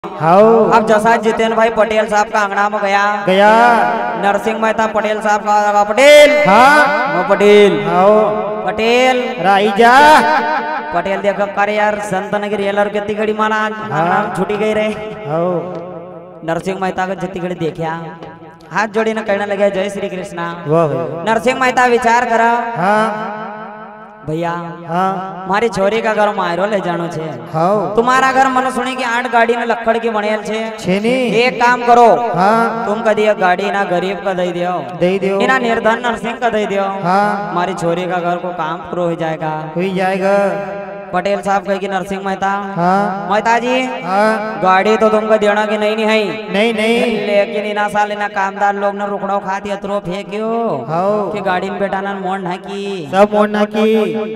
अब जैसा जितेंद्र भाई पटेल साहब का अंगना में गया नरसिंह मेहता पटेल साहब का पटेल पटेल पटेल राइजा पटेल देखो करे यार संत नगर येलर कितनी घड़ी माना छुट्टी गई रे नरसिंह मेहता को जितनी घड़ी देखा हाथ जोड़ी ने कहने लगे जय श्री कृष्णा। नरसिंह मेहता विचार करा भैया मारी छोरी का घर मायरो ले जानो छे तुम्हारा घर मन सुनी की 8 गाड़ी ने लक्कड़ की बनेल छे एक काम करो तुम कदी गाड़ी ना गरीब का दे दियो इना निर्धन नरसिंह का दे दियो मारी छोरी का घर को काम पूरा हो जाएगा। पटेल साहब कहे कि नरसिंह मेहता मेहता जी गाड़ी तो तुमको देना की नहीं है लेकिन इना साल इना कामदार लोग ने रुकड़ो खाती अतरो फेंक्यो कि गाड़ी में बैठा ना मोड़ ना की सब मोड़ ना की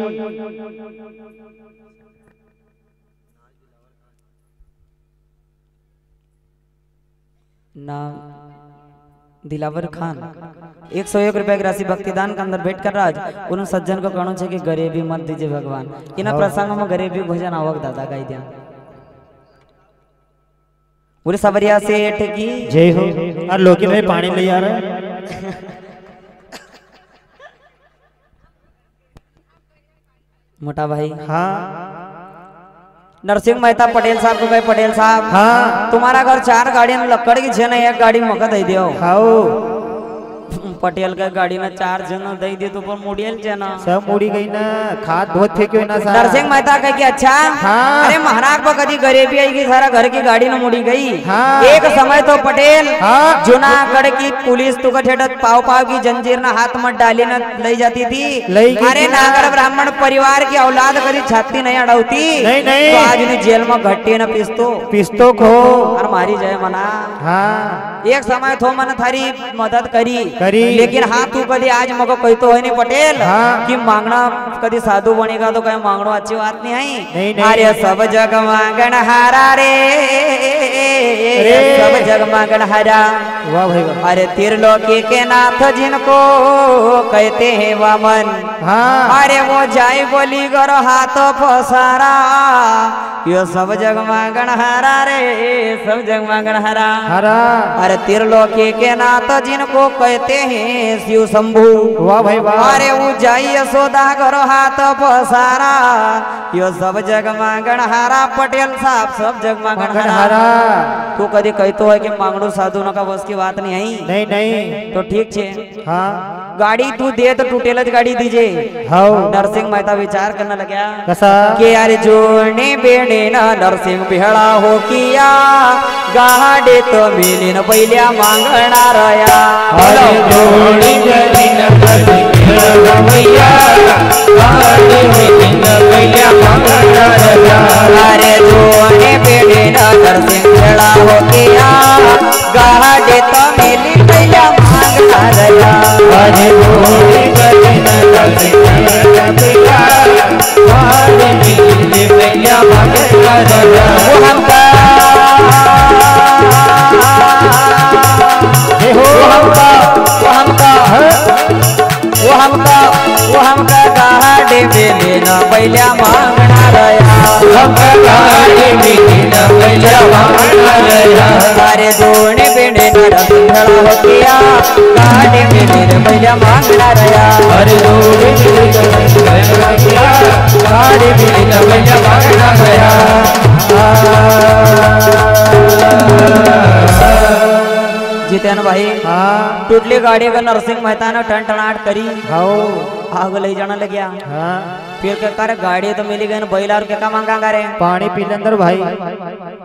ना दिलावर खान 101 रुपए की राशि भक्तिदान के अंदर भेंट कर राज उन सज्जन को कहना चाहिए कि गरीबी मत दीजिए भगवान इन प्रसंग में गरीबी भोजन आवक दादा गाई दिया पूरे सबरिया सेठ की जय हो। और लोकी में पानी ले आ रहा है मोटा भाई नरसिंह मेहता पटेल साहब को भाई पटेल साहब तुम्हारा घर 4 गाड़ी में लक्कड़ की छे ना 1 गाड़ी में मौका दे दियो पटेल का गाड़ी में 4 जन दे दी तो पर मुड़ियल जना सब मुड़ी गई ना खाद बहुत थे क्यों ना नरसिंह मेहता कह कि अच्छा अरे महाराज को कदी गरीबी आएगी सारा घर की गाड़ी में मुड़ी गई एक समय तो पटेल जूनागढ़ की पुलिस तो पाव पाव की जंजीर ना हाथ में डाली ना ले जाती थी अरे नागर ब्राह्मण परिवार की औलाद कदी छाती नहीं अड़ाती तो आज ने जेल में घट्टी न पिस्तो खो और मारी जाए मना एक समय थो मन थारी मदद करी लेकिन हाँ तू कदी आज मको कोई तो है नहीं पटेल कि मांगना कदी साधु बनेगा तो कहीं मांगना अच्छी बात नहीं है अरे सब जग मांगन हारा रे सब जग मांगन हारा वाह भाई अरे त्रिलोकी के नाथ जिनको कहते हैं वामन अरे वो जाय बोली करो हाथ पसारा यो सब जग मांगन हारा रे सब जग मांगन हारा अरे त्रिलोकी के नाथ जिनको कहते हैं शिव शंभु वाह भाई वाह अरे वो जाई यशोदा करो हाथ पसारा यो सब जग मांगन हारा पटेल साहब सब जग मांगन हारा तू कदी कहतो है कि मांगड़ो साधु न का बस की बात नहीं है नहीं तो ठीक छे गाड़ी तू दे तो टूटेलज गाड़ी दीजे नरसिंह मेहता विचार करने लगा कि यार जोड़ने बेड़े ना नरसिंह बिहड़ा हो किया गाड़ी तो मिली न पहलिया मांगना रया जोड़ी गली न नरसिंह बिहड़ा भैया गाड़ी मिली न पहलिया मांगना रया अरे जोड़ने बेड़े ना नरसिंह बिहड़ा हो किया गाड़ी तो मिली पहलिया मांगना रया अरे जोड़ी गली न नरसिंह बिहड़ा भैया गाड़ी मिली पहलिया मांगना रया वो हमका गाड़ी मिली न पहलिया मांगना रया हमका गाड़ी मिली न पहलिया मांगना रया अरे दोने बेड़े नरसिंह बिहड़ा हो किया गाड़ी मिली न पहलिया मांगना रया अरे दोने बेड़े नरसिंह बिहड़ा हो किया गाड़ी मिली न पहलिया मांगना रया। जितेन भाई टूटली गाड़ी का नरसिंह मेहता ने टन टनाट करी आग ले जाना लग गया फिर क्या करे गाड़ी तो मिली गई बैला और क्या मांगा करे पानी पी ले अंदर भाई